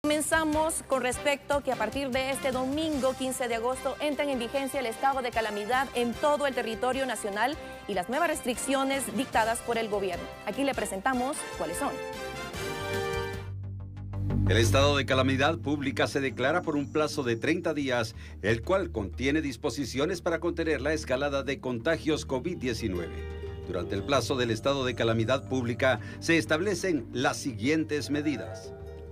Comenzamos con respecto que a partir de este domingo 15 de agosto entran en vigencia el estado de calamidad en todo el territorio nacional y las nuevas restricciones dictadas por el gobierno. Aquí le presentamos cuáles son. El estado de calamidad pública se declara por un plazo de 30 días, el cual contiene disposiciones para contener la escalada de contagios COVID-19. Durante el plazo del estado de calamidad pública se establecen las siguientes medidas.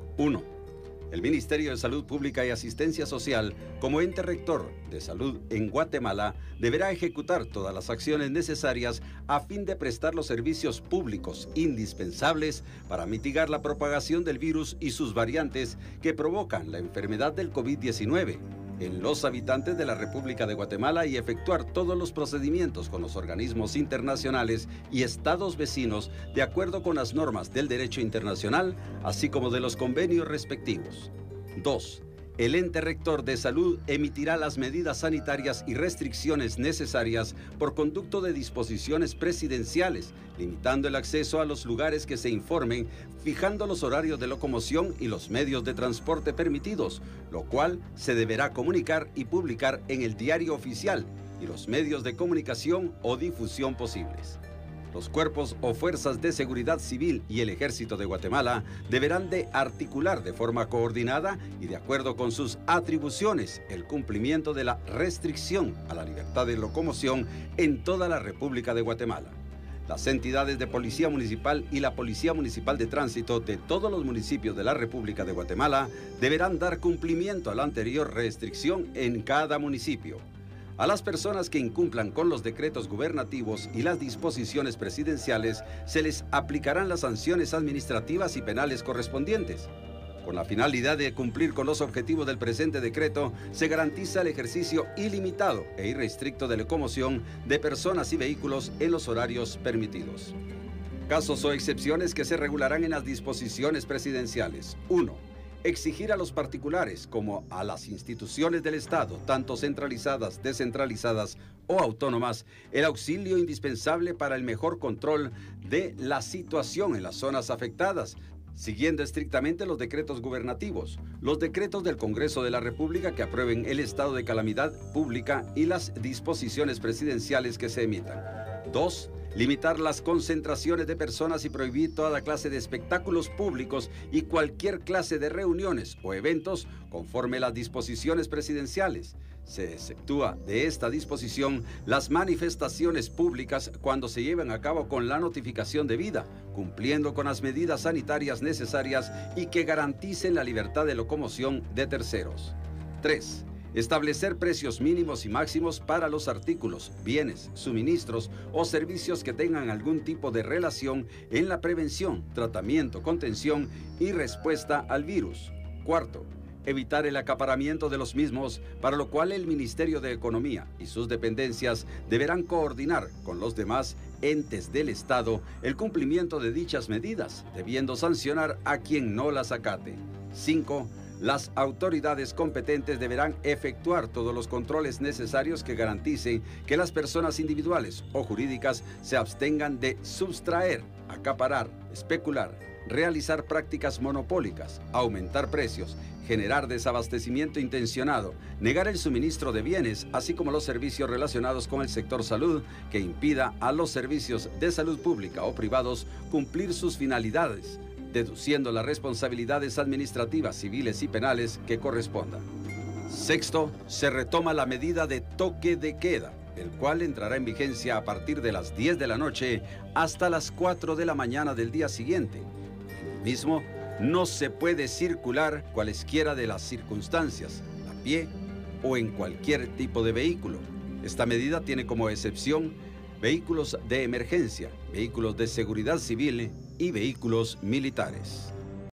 1. El Ministerio de Salud Pública y Asistencia Social, como ente rector de salud en Guatemala, deberá ejecutar todas las acciones necesarias a fin de prestar los servicios públicos indispensables para mitigar la propagación del virus y sus variantes que provocan la enfermedad del COVID-19 en los habitantes de la República de Guatemala y efectuar todos los procedimientos con los organismos internacionales y estados vecinos de acuerdo con las normas del derecho internacional, así como de los convenios respectivos. 2. El ente rector de salud emitirá las medidas sanitarias y restricciones necesarias por conducto de disposiciones presidenciales, limitando el acceso a los lugares que se informen, fijando los horarios de locomoción y los medios de transporte permitidos, lo cual se deberá comunicar y publicar en el diario oficial y los medios de comunicación o difusión posibles. Los cuerpos o fuerzas de seguridad civil y el Ejército de Guatemala deberán de articular de forma coordinada y de acuerdo con sus atribuciones el cumplimiento de la restricción a la libertad de locomoción en toda la República de Guatemala. Las entidades de Policía Municipal y la Policía Municipal de Tránsito de todos los municipios de la República de Guatemala deberán dar cumplimiento a la anterior restricción en cada municipio. A las personas que incumplan con los decretos gubernativos y las disposiciones presidenciales se les aplicarán las sanciones administrativas y penales correspondientes. Con la finalidad de cumplir con los objetivos del presente decreto, se garantiza el ejercicio ilimitado e irrestricto de locomoción de personas y vehículos en los horarios permitidos. Casos o excepciones que se regularán en las disposiciones presidenciales. 1. Exigir a los particulares como a las instituciones del Estado, tanto centralizadas, descentralizadas o autónomas, el auxilio indispensable para el mejor control de la situación en las zonas afectadas, siguiendo estrictamente los decretos gubernativos, los decretos del Congreso de la República que aprueben el estado de calamidad pública y las disposiciones presidenciales que se emitan. 2. Limitar las concentraciones de personas y prohibir toda clase de espectáculos públicos y cualquier clase de reuniones o eventos conforme las disposiciones presidenciales. Se exceptúa de esta disposición las manifestaciones públicas cuando se lleven a cabo con la notificación debida, cumpliendo con las medidas sanitarias necesarias y que garanticen la libertad de locomoción de terceros. 3. Establecer precios mínimos y máximos para los artículos, bienes, suministros o servicios que tengan algún tipo de relación en la prevención, tratamiento, contención y respuesta al virus. 4. Evitar el acaparamiento de los mismos, para lo cual el Ministerio de Economía y sus dependencias deberán coordinar con los demás entes del Estado el cumplimiento de dichas medidas, debiendo sancionar a quien no las acate. 5. Las autoridades competentes deberán efectuar todos los controles necesarios que garanticen que las personas individuales o jurídicas se abstengan de sustraer, acaparar, especular, realizar prácticas monopólicas, aumentar precios, generar desabastecimiento intencionado, negar el suministro de bienes, así como los servicios relacionados con el sector salud que impida a los servicios de salud pública o privados cumplir sus finalidades, deduciendo las responsabilidades administrativas, civiles y penales que correspondan. 6. Se retoma la medida de toque de queda, el cual entrará en vigencia a partir de las 10 de la noche hasta las 4 de la mañana del día siguiente. En el mismo, no se puede circular cualesquiera de las circunstancias, a pie o en cualquier tipo de vehículo. Esta medida tiene como excepción vehículos de emergencia, vehículos de seguridad civil y vehículos militares.